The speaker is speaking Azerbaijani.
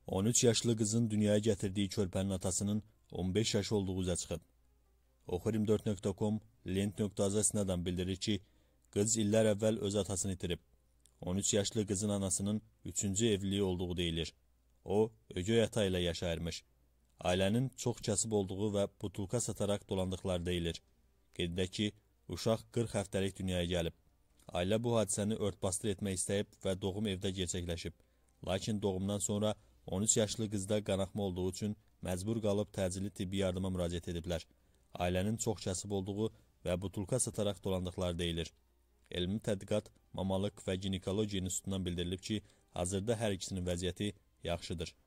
13 yaşlı qızın dünyaya gətirdiyi körpənin atasının 15 yaş olduğu üzə çıxıb. Oxurim4.com, Lent.az əsnadan bildirir ki, qız illər əvvəl öz atasını itirib. 13 yaşlı qızın anasının 3-cü evliliyi olduğu deyilir. O, ögey ata ilə yaşayırmış. Ailənin çox kasıb olduğu və butulka sataraq dolandıqları deyilir. Qeyd edək ki, uşaq 40 həftəlik dünyaya gəlib. Ailə bu hadisəni örtbasdır etmək istəyib və doğum evdə gerçəkləşib. Lakin doğumdan sonra 13 yaşlı qızda qanaxma olduğu üçün məcbur qalıb təcili tibbi yardıma müraciət ediblər. Ailənin çox kasıb olduğu və butulka sataraq dolandıqları deyilir. Elmi tədqiqat, mamalıq və ginekologiya institutundan bildirilib ki, hazırda hər ikisinin vəziyyəti yaxşıdır.